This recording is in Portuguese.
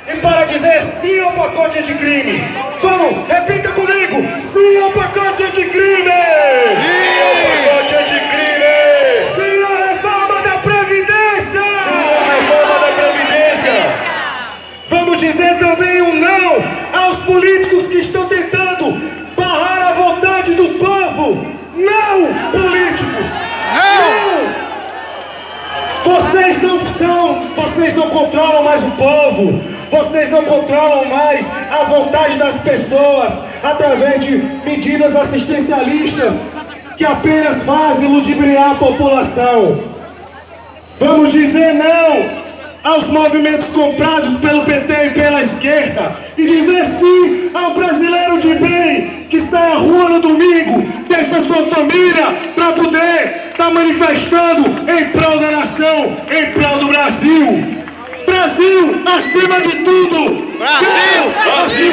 E para dizer sim ao pacote anticrime, vamos, repita comigo, sim ao pacote anticrime! Sim ao pacote anticrime! Sim à reforma da Previdência! Sim à reforma da Previdência! Vamos dizer também um não aos políticos que estão tentando barrar a vontade do povo! Não, políticos! Não! Vocês não controlam mais o povo, vocês não controlam mais a vontade das pessoas através de medidas assistencialistas que apenas fazem ludibriar a população. Vamos dizer não aos movimentos comprados pelo PT e pela esquerda e dizer sim ao brasileiro de bem que sai à rua no domingo, deixa sua família para poder estar manifestando em prol da nação, em prol do Brasil. Brasil acima de tudo! Brasil!